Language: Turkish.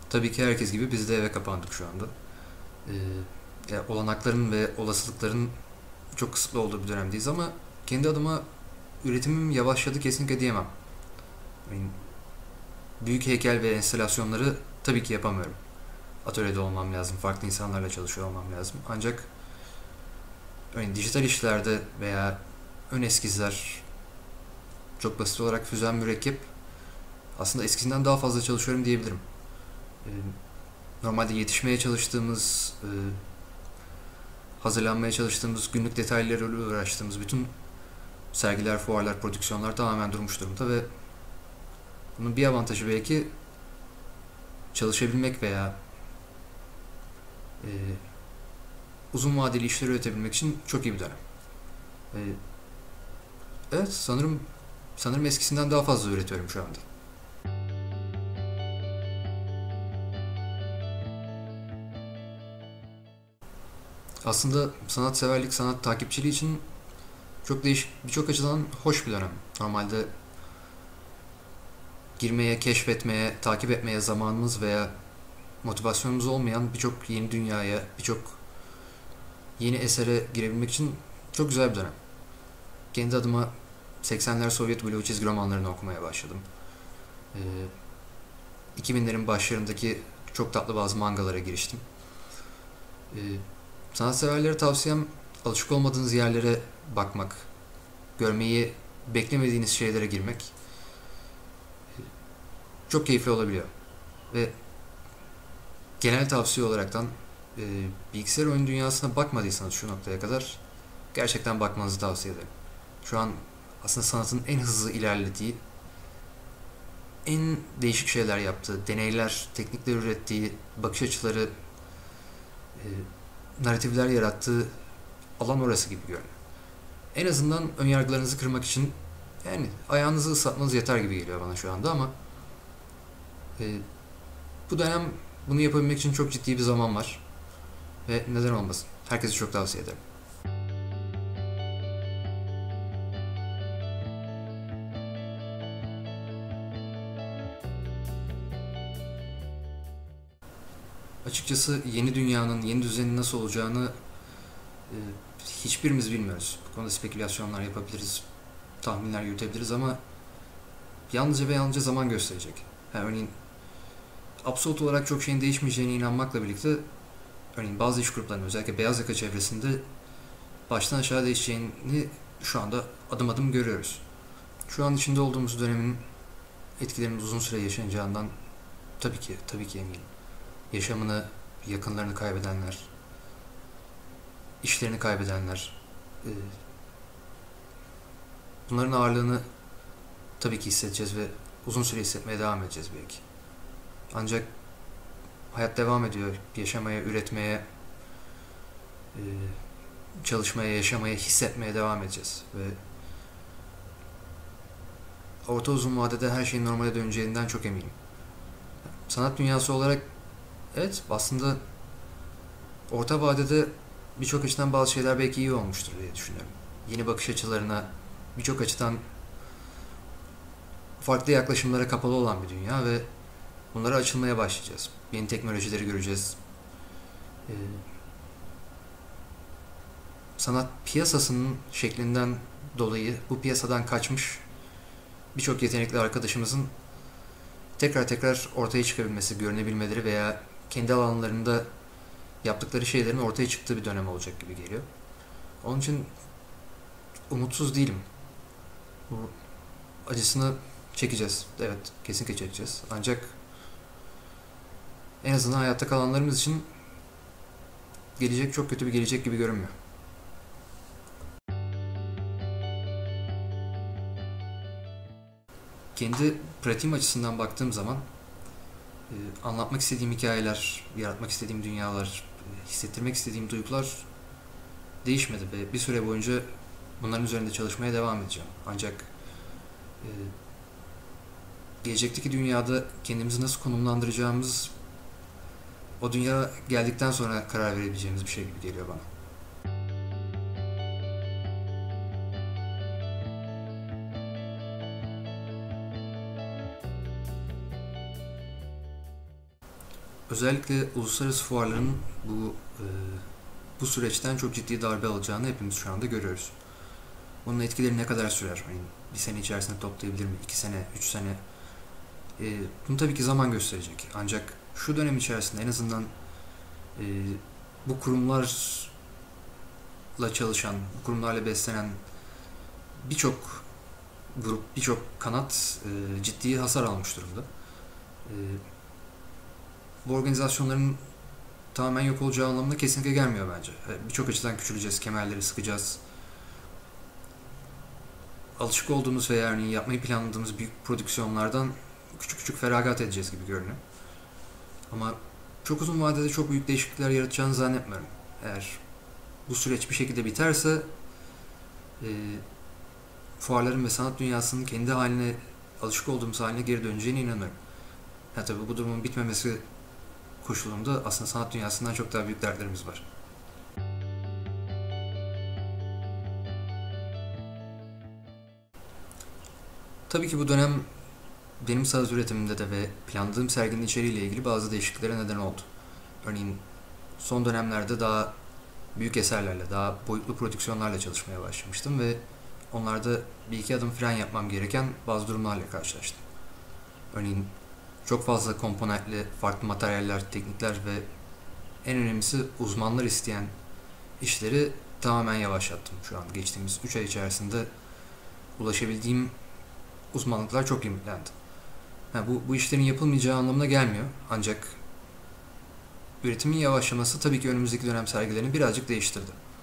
Tabii ki herkes gibi biz de eve kapandık şu anda. Olanakların ve olasılıkların çok kısıtlı olduğu bir dönemdeyiz ama kendi adıma üretimim yavaşladı kesinlikle diyemem. Yani büyük heykel ve enstalasyonları tabii ki yapamıyorum. Atölyede olmam lazım, farklı insanlarla çalışıyor olmam lazım. Ancak örneğin dijital işlerde veya ön eskizler, çok basit olarak füzen mürekkep, aslında eskisinden daha fazla çalışıyorum diyebilirim. Ee, Normalde yetişmeye çalıştığımız, hazırlanmaya çalıştığımız, günlük detaylarıyla uğraştığımız bütün sergiler, fuarlar, prodüksiyonlar tamamen durmuş durumda ve bunun bir avantajı belki çalışabilmek veya e, uzun vadeli işleri üretebilmek için çok iyi bir dönem. E, evet, sanırım eskisinden daha fazla üretiyorum şu anda. Aslında sanatseverlik, sanat takipçiliği için çok değişik, birçok açıdan hoş bir dönem. Normalde girmeye, keşfetmeye, takip etmeye zamanımız veya motivasyonumuz olmayan birçok yeni dünyaya, birçok yeni esere girebilmek için çok güzel bir dönem. Kendi adıma 80'ler Sovyet bloğu çizgi romanlarını okumaya başladım. Ee, 2000'lerin başlarındaki çok tatlı bazı mangalara giriştim. Ee, Sanatseverlere tavsiyem alışık olmadığınız yerlere bakmak, görmeyi beklemediğiniz şeylere girmek çok keyifli olabiliyor. Ve genel tavsiye olaraktan e, bilgisayar oyun dünyasına bakmadıysanız şu noktaya kadar gerçekten bakmanızı tavsiye ederim. Şu an aslında sanatın en hızlı ilerlediği, en değişik şeyler yaptığı, deneyler, teknikler ürettiği, bakış açıları, e, narratifler yarattığı alan orası gibi görünüyor. En azından önyargılarınızı kırmak için yani ayağınızı ıslatmanız yeter gibi geliyor bana şu anda ama e, bu dönem bunu yapabilmek için çok ciddi bir zaman var ve neden olmasın. Herkese çok tavsiye ederim. Açıkçası yeni dünyanın, yeni düzenin nasıl olacağını e, hiçbirimiz bilmiyoruz. Bu konuda spekülasyonlar yapabiliriz, tahminler yürütebiliriz ama yalnızca ve yalnızca zaman gösterecek. Yani örneğin absolut olarak çok şeyin değişmeyeceğine inanmakla birlikte örneğin bazı iş gruplarının özellikle beyaz yaka çevresinde baştan aşağı değişeceğini şu anda adım adım görüyoruz. Şu an içinde olduğumuz dönemin etkilerinin uzun süre yaşanacağından tabii ki eminim. Yaşamını, yakınlarını kaybedenler, işlerini kaybedenler, e, bunların ağırlığını tabii ki hissedeceğiz ve uzun süre hissetmeye devam edeceğiz belki. Ancak hayat devam ediyor. Yaşamaya, üretmeye, e, çalışmaya, yaşamaya, hissetmeye devam edeceğiz. Ve orta uzun vadede her şeyin normale döneceğinden çok eminim. Sanat dünyası olarak evet aslında orta vadede birçok açıdan bazı şeyler belki iyi olmuştur diye düşünüyorum. Yeni bakış açılarına birçok açıdan farklı yaklaşımlara kapalı olan bir dünya ve bunlara açılmaya başlayacağız. Yeni teknolojileri göreceğiz. Ee, Sanat piyasasının şeklinden dolayı bu piyasadan kaçmış birçok yetenekli arkadaşımızın tekrar tekrar ortaya çıkabilmesi, görünebilmeleri veya kendi alanlarında yaptıkları şeylerin ortaya çıktığı bir dönem olacak gibi geliyor. Onun için umutsuz değilim. Bu acısını çekeceğiz. Evet, kesinlikle çekeceğiz. Ancak en azından hayatta kalanlarımız için gelecek çok kötü bir gelecek gibi görünmüyor. Kendi pratiğim açısından baktığım zaman anlatmak istediğim hikayeler, yaratmak istediğim dünyalar, hissettirmek istediğim duygular değişmedi ve bir süre boyunca bunların üzerinde çalışmaya devam edeceğim. Ancak e, gelecekteki dünyada kendimizi nasıl konumlandıracağımız o dünya geldikten sonra karar verebileceğimiz bir şey gibi geliyor bana. Özellikle uluslararası fuarların bu süreçten çok ciddi darbe alacağını hepimiz şu anda görüyoruz. Bunun etkileri ne kadar sürer? Yani bir sene içerisinde toplayabilir mi? 2 sene, 3 sene? Bunu tabii ki zaman gösterecek. Ancak şu dönem içerisinde en azından e, bu kurumlarla çalışan, bu kurumlarla beslenen birçok grup, birçok kanat ciddi hasar almış durumda. E, Bu organizasyonların tamamen yok olacağı anlamına kesinlikle gelmiyor bence. Birçok açıdan küçüleceğiz, kemerleri sıkacağız. Alışık olduğumuz veya yani yapmayı planladığımız büyük prodüksiyonlardan küçük küçük feragat edeceğiz gibi görünüyor. Ama çok uzun vadede çok büyük değişiklikler yaratacağını zannetmiyorum. Eğer bu süreç bir şekilde biterse e, fuarların ve sanat dünyasının kendi haline, alışık olduğumuz haline geri döneceğine inanıyorum. Ha tabii bu durumun bitmemesi koşulunda aslında sanat dünyasından çok daha büyük dertlerimiz var. Tabii ki bu dönem benim saz üretimimde de ve planladığım serginin içeriğiyle ilgili bazı değişikliklere neden oldu. Örneğin son dönemlerde daha büyük eserlerle, daha boyutlu prodüksiyonlarla çalışmaya başlamıştım ve onlarda bir iki adım fren yapmam gereken bazı durumlarla karşılaştım. Örneğin çok fazla komponentli, farklı materyaller, teknikler ve en önemlisi uzmanlar isteyen işleri tamamen yavaşlattım. Şu an geçtiğimiz 3 ay içerisinde ulaşabildiğim uzmanlıklar çok limitlendi. Bu işlerin yapılmayacağı anlamına gelmiyor. Ancak üretimin yavaşlaması tabii ki önümüzdeki dönem sergilerini birazcık değiştirdi.